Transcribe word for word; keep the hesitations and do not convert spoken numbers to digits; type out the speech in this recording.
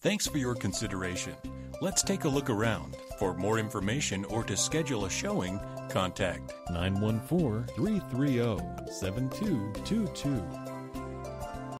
Thanks for your consideration. Let's take a look around. For more information or to schedule a showing, contact nine one four, three three zero, seven two two two.